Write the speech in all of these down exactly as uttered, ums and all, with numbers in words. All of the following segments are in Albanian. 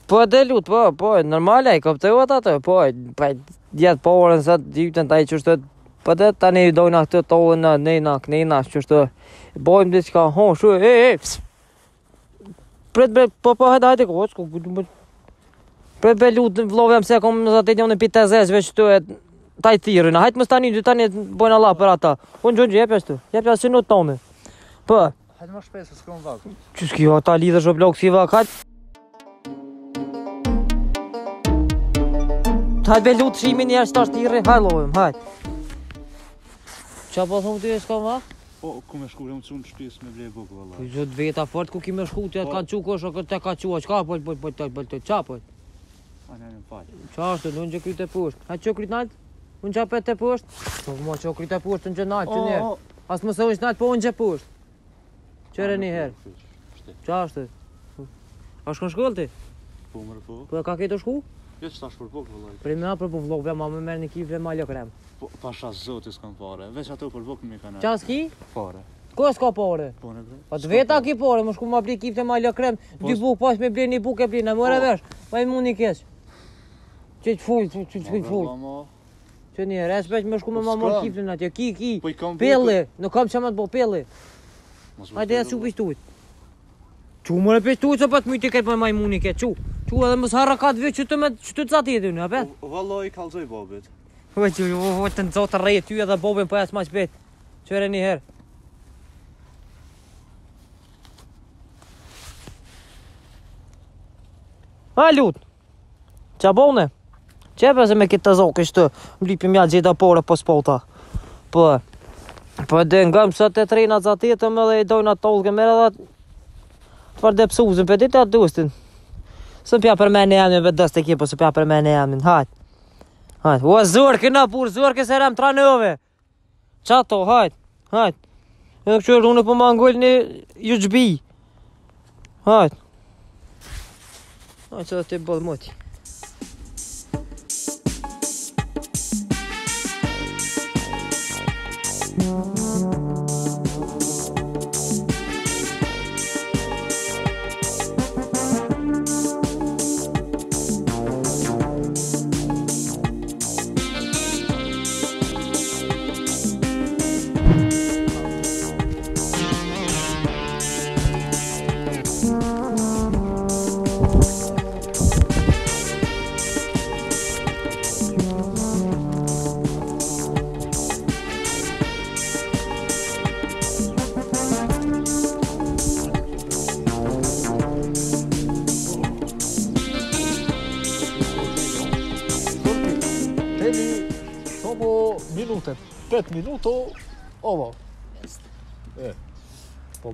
Po dhe lut, po, po, normale, i koptojot atë, po, pa djetë po orën sa dytën taj që shtë, po dhe tani dojna këtë tollën në nejna, knejna, që shtë, bojmë dhe qka, ho, shu, e, e, pss. Pret bre, po, po, hajde, hajde, ko, s'ko, pret bre lut, vlovem se kom në zatet njën e pite zezve që të e, taj thirën, hajtë më stani, dy tani bojnë Allah për ata. Unë gjënë gjepja shtu, jepja si në tome. Po. Hajtë më shpesë, s'ko më vakë. Që s'ki, ata lidhë shë blok, s'ki vak, hajtë. Hajtë be lutë shimin njerë që ta shtiri, hajtë lovim, hajtë. Qa po thomë ty e s'ka ma? Po, ku me shku, jam cunë shtys me blej bukë, vëllaj. Gjët veta fort ku ki me shku, të kanë qu kosho, këtë te ka qua, qka pojt, pojt, pojt, pojt, pojt, qa pojt? A, në në falë. Qa është, unë që kryt e pusht. Hajtë që kryt nalt? Unë që apet e pusht? Po, mo që kryt e pusht, unë që nalt, që njerë. As më se unë që nalt, po unë që pusht. Qere një herë. Qa është? A shkon shkoll ti? Po, mërë po. Po, ka ketë shku? Jo që tash për bukë, vëllaj. Për me apër për vlogve, ma me merë një kifre ma lë krem. Po, pasha zotis kam pare, veç ato për bukë mi kanë. Qa s'ki? Pare. Ko s'ka pare? Po, në bre. Pa të veta ki pare, më shku ma bli kifte ma lë krem, dy bukë pas me bli një bukë e bli, në mëre vesh, pa i mu një kesh. Që që full, që që që full. Që një herë, espeq me shku me ma mor kifte në atje, ki, ki, pelli, nuk kam që më të bo pelli. Hajde e su pishtujt. Qu më në pishtujt, se pa të myti këtë për majmuni këtë, qu. Qu edhe mësë harra ka të vë që të me që të catë jetë unë, apet? Valloj, kalzoj bobit. Po që u të në zotë rejë ty edhe bobin për jasë ma shpet. Qëre një herë. A lutë. Qa bone? Qepe se me këtë të zokë ishtë të mlipim ja gjitha pore po spota. Po. Po dhe ngëm së të trejna catë jetë me dhe i dojna tolke me edhe të farë dhe pësuzën për ditë atë dustin. Së pja për me në jamin vë dëst e kipo, së pja për me në jamin, hajtë. Hajtë, o zorke në pur, zorke se rem tranove. Qa to, hajtë, hajtë. Edhe këshurë unë po ma ngull një ju gjbi. Hajtë. Hajtë që dhe të bëllë moti. Minute, pet minuto, ovo. E. Po.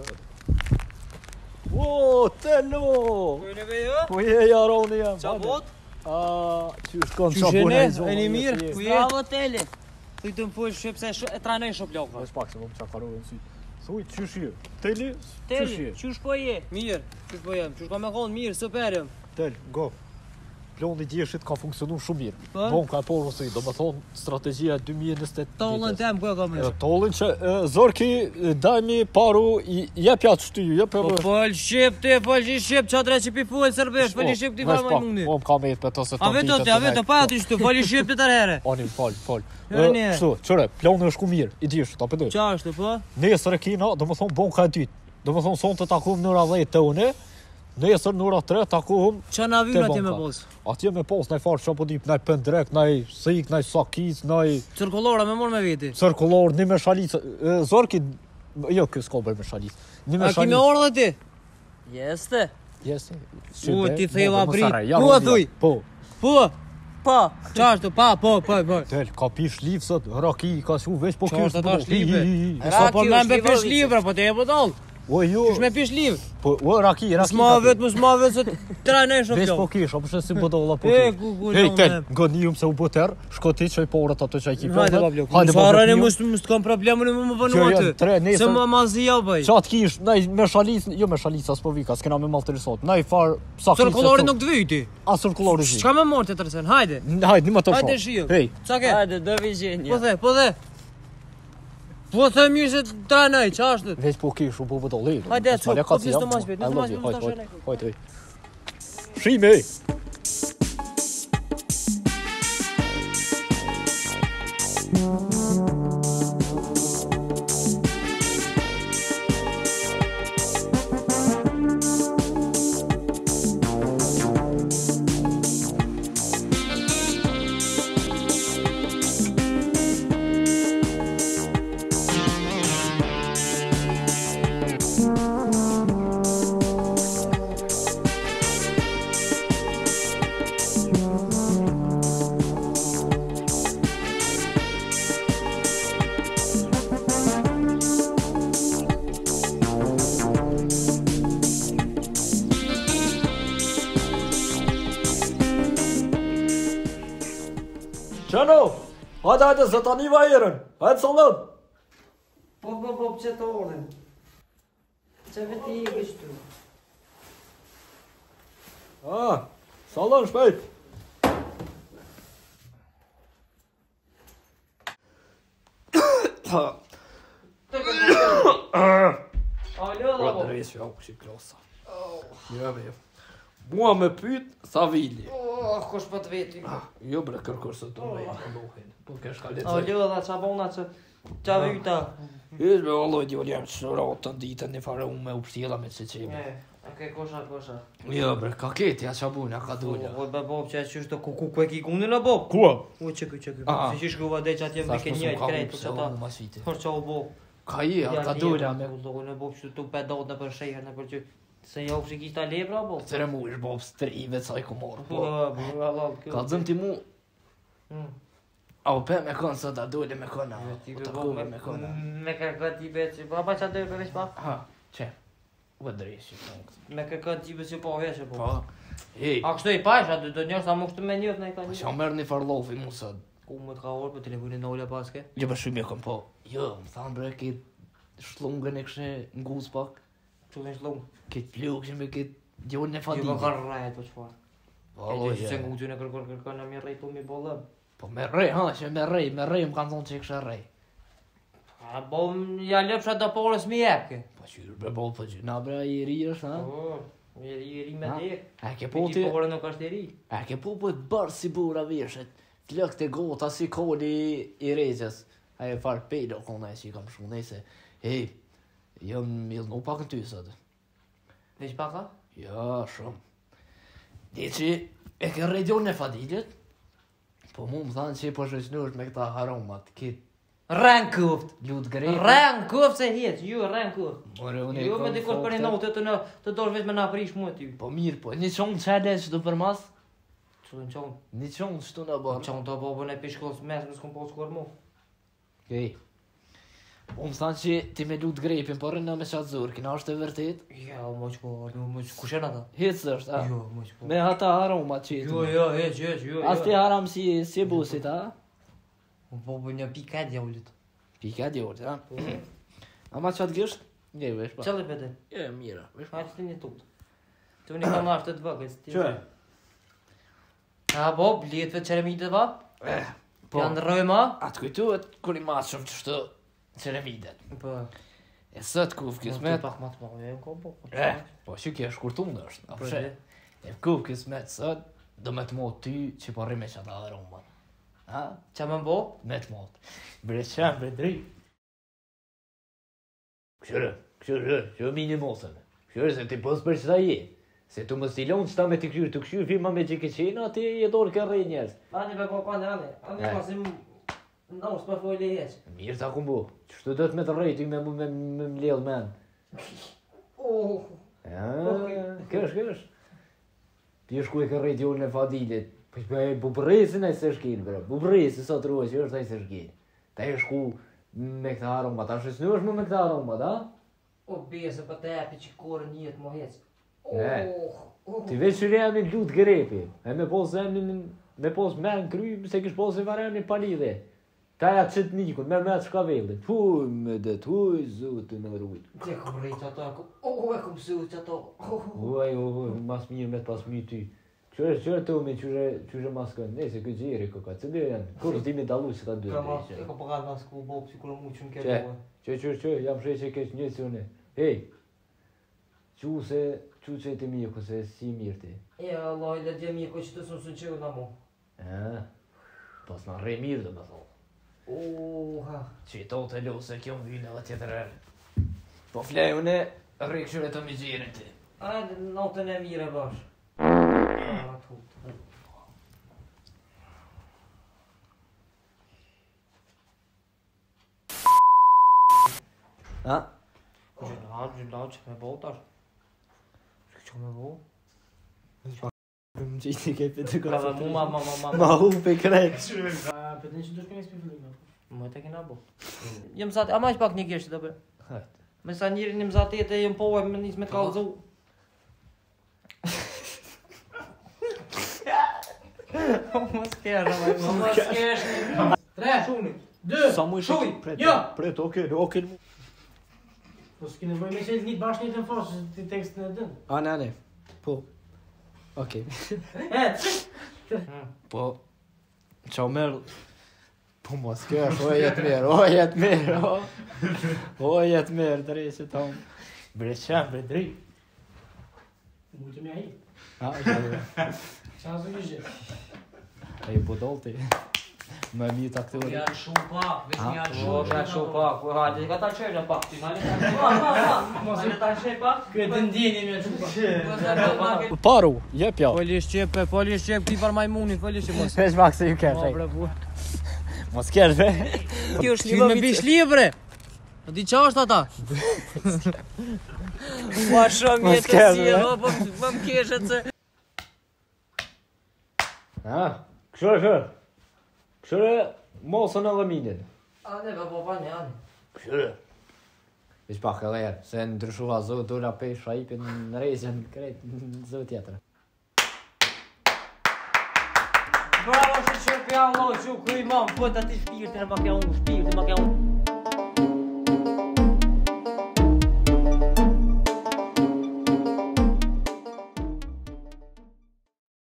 O, telo! Kujnë e vejo? Po je jaroni jam. Qa bot? A, që është konë qa Qyshene, bune i zonë. e një mirë, ku je? Bravo, tele. Thuj të më full shqip se e trajnej shop lokva. Vesh pak se më më qa karu e nësi. Thuj, qysh je? Teli, qysh Tele, je? qysh po je? Mirë, qysh po jem, qysh ka me konë mirë, super jem. Tel, go. Ploni djeshit ka funksionu shumë mirë. Po? Bon ka porë ose, do më thonë, strategjia dy mijë e njëzet e tetë. Tollën tem, ku e ka E, mirë? Tollën që e, zorki e, dajmi paru i jepja të shty, jep e Po fol shqip ti, fol që shqip, qa tre që pi full sërbesh, fol shqip ti farë ma mundi. Po, më ka me jetë për të se A veto ti, a veto, pa aty shtu, fol shqip ti tërë here. Ani, fal, fal. Jo, një. Kështu, qëre, plonë është ku mirë, i dish, ta përdoj. Qa është, po? Nesër e kina, do më thonë bon ka dytë. Do më thonë sonë të takuhëm nëra dhejtë të une, nesër nëra tre takuhëm Qa na vynë atje me pos? Atje me pos, naj farë që po dip, naj pëndrek, naj sik, naj sakic, naj Cirkullora me mor me veti. cirkullor, një me shalicë. e, Zorki, jo, kjo s'ka bërë me shalicë. Një me A ki me shalicë. orë dhe ti? Jeste. Jesi. U, ti theva bri. Ja, Ku a thuj? Po. Po, pa, qa është, pa, po, po, po. Tel, ka pish liv sot, raki, ka shu veç po Qa kjo është është ata është live? live. E sa po me me pish livra, po te e po dal. O, jo, Qysh me pish liv? po, o, raki, raki. S'ma ka vet, mos ma vet se trajnej shumë Veç po kjo. kish, apo shë si bodolla po E, kish. ku, ku, Hej, lom, tel, e. ngonium se u boter, shko ti që i porët ato që i ki Hajde pa blok. Hajde Mos harani blok. mos mos të kam problemin me më Që vënu janë tre, aty. nesër- Se më mazi ja bëj. Qa të kish, naj me shalic, jo me shalica, s'po vika, s'kena me malë të risot. Naj far, sakit Cirkullori nuk të vyti. A cirkullori zi. Çka me mor të tërsen? Hajde. Hajde, një më të Hajde shoh. shiu. Hej, Qa ke? Hajde, do vizhenja. Po the, po the. Po the mirë se trajnej, qa është? veç po kish, u po bodolla. Hajde, çu, po pis të mos vet, nuk mos vet, Hajde, tash hajde, hajde. Shime! Qano, hajde hajde se tani vajerën, hajde sallat. Po, po, po, pse të ordin? Që veti i kështu? Ah, sallan shpejt. Alo, Bra po. drejës që aku që klosa. Jo bre. Mua me pyt sa vili. Oh, kush po të veti? Jo bre kërkosh sot të me e lohin. Po kesh ka lecë. Alo, dha qa bona që qa vyta? Ish me Allah di jam shërat të ditën një fare unë me upshtjela me që qemi. E, ake kosha, kosha. Jo bre, ka keti, ja qa bujnë, ja ka dulja. Po, be bob që e qështë të kuku ku e ki kundin e bob? Kua? U, që ku, që ku. Ah. Si që shkuva dhe që atje më ke njëjt krejt, po që ta. mas vite. Por që u bob. Ka i, ja ka dulja me... Në bob që tu pedot në për shejher në për që... Se jo që kishta lepra, bob? Tere mu ish bob strive ca i ku morë. Po, po, halal, kjo. Ka zëm ti mu, Mm. a u pe me kënë së da dule me kënë, Ti u be të bob kuve me kënë. me kërkët ti be që... Pa, pa që atë e përveç pa? Ha, që? U e drejsh që kënë. Me kërkët ti be që po veqe, po. Pa, hej, A kështu i pash, a do të njërë sa më kështu me njërë në i ka po një. që merë një farlofi mu sot. Ku më të ka orë për telefonin në ule paske? Jo për shumë e kom po, jo, më thamë bre, këtë shlungën e kështë nguz pak, Që të në shlungë? këtë plukë që me këtë gjonë në Jo fadit. më ka rrejt për qëfar. Po, E që je. se ngu që në kërkër kërkër në mi rrejt u mi bolëm. Po me rej, ha, që me rej, me rej më kanë thonë që i kështë rej. A bo më ja lepsha të porës mi jepke. Po qyrë bre bol, po qyrë, na bre i ri është, ha? Po, i ri i ri me Ha? dek. E ke Po po ti ti, porë nuk është i ri. e ke po po të bërë si bura vjeshet, të lëk të gota si kodi i rejqës. A e farë pejdo kona e që i kam shumë, nejse, hej, jam milë pak në ty sot. Veç paka? Ja, shumë. Di që e ke redion e fadilit, po mu më thanë që i po shëqnur me këta aromat, kitë Rën kuft. lutë grejtë. Rën kuft se hiet, ju rën kuft. More unë e Jo me kom dikush për një fokte. notë të në të dorë veç me na prish mua ty. Po mirë, po, një qonë qële që të përmas, Që të në qonë? një qonë që të në Po bërë. qonë të babën e pishkollës mes, më s'kom po shkuar mu. Okej. Po më thanë që ti me lutë grejpin, por rëna me qatë zurë, kina është e vërtet? Ja, o mo që po, mo që kush janë ata? Hitës është, a? Jo, mo që po. Me ata aromat që i Jo, jo, heq, heq, jo, jo. As ti haram si, si busit, a? Po po një pika e djavlit. Pika djorët, a? Ama qatë gësht? Nje, vesh, pa. Qëllë pete? Je, mira, vesh, Ha që të një tutë. Të unë i kam ashtë të vëgës. Që? A bo, blijet vetë qeremitet va? Eh, po, Janë rëjma? atë kujtuet kur i matë shumë që shtë ceremidet. Po. E sët kuf Kismet. kismet, Pak ma të ma, e në kom po. eh, po që kje shkurtun është, a Po, përshe. dhe. E kuf kismet sët, do me të mot ty që po rime që ata aromat. Ha? Qa më bo? Me të mot. Bre qem, bre dri. Këshyre, këshyre, që mini mosën. Këshyre, se ti pos për qëta je. Se tu më stilon qëta me të këshyre, të këshyre firma me që këqena, ti e dorë kërre njerës. Ani be po pane, ani. Ani Eh. pasim... Në usë për fojle heq. Mirë ta ku mbu. Qështu do të me të rejtë, me mu me me më ledhë men. Oh. Ja, kësh, kësh. Ti është ku e kërrejtë jo në fadilit. Po që e bubresi në i se shkin, bre. Bubresi sa të ruaj që është a i se shkin. Ta e shku me këta aroma, ta shësnu është mu me këta aroma, da? O bese për të epi që korën jetë mo heq. Ne. Oh. Ti veç që remni lutë grepi. E me pos zemnin, me pos men kry, se kish pos e varemni palidhe. Ta ja qëtë nikun, me me të shka vellit. Huj, me det, huj, zotë në rujt. Që kom rejtë ato, e kom... Oh, e kom su që ato. Huaj, huaj, mas mirë me të pas mirë ty. Qërë, qërë të umi, qërë, qërë mas kënë, nese, këtë gjeri, këka, cëllë janë, kur ti me dalu që ta dy Ka ma, dhe e ka pagat mas ku bo, si kur mu që në Që? kërë. Që, që, që, jam shrej që kesh një që une. Hej, që se, Që që e të miku, se si mirë ti? E, Allah, i dhe dje miku që të së së qëllë në mu. E, pas në re mirë dhe me thonë. Oha. Që i to të lu se kjo më vynë edhe tjetër e. Po flej une, re këshyre të mizirën ti. Ajde, notën e mire bash. Ah, tutë. Ha? Gjyla, gjyla, që me bo tash. Që me bo? Më qitë i kepi të Ka dhe mu, ma, ma, ma, ma. Ma hu pe krejt. Për të një që dush për një s'pi fillim. Më të kena bo. Jem zati, ama që pak një geshtë të bërë. Hajt. Me sa njëri një mzati e jem po e me njës me të kalëzu. Më s'kesh, ama më s'kesh. Tre, shuni, dë, Sa mu i shuj, pret, jo! pret, oke, oke. Po s'ki nevoj me qenë një të bashkë një të në fashë, që ti tekstin e dënë. A, ne, ne. Po. Oke. E, që? Po. Qa merë. Po mos kesh, o jetë mirë, o jetë mirë, o. O jetë mirë, drej që tom. Bre qem, bre drej. Mu që mja hi. A, që Qa së kështë? e i budolti. Më mi të aktori. Janë shumë pak, veç Ha? janë shumë. Po, janë shumë pak, po hajde, ka ta qërë pak. Ti hajde ta qërë pak, pak, pak. Hajde ta qërë pak. Këtë të ndjeni me që pak. Paru, jep jo. Folish qepe, folish qepe, ti par majmuni, folish qepe. Veç pak se ju kesh, Ma e. bre bu. Mos kesh, be. Kjo është një me bish li bre. O di qa është ata? Ma shumë Mos jetë kesh, si, bre. o, po më më keshet se. Ha? Këshore, këshore. Këshore, mosën edhe minin. Ane, be po pa një, ane. Këshore. Veç pak edhe herë, se ndryshua zot, dura pesh, shajipin në rejzën, krejt në zot tjetër. Bravo, që që pja Allah, që ku i mam, po të ati shpirtin e ma kja unë, shpirtin ma kja unë.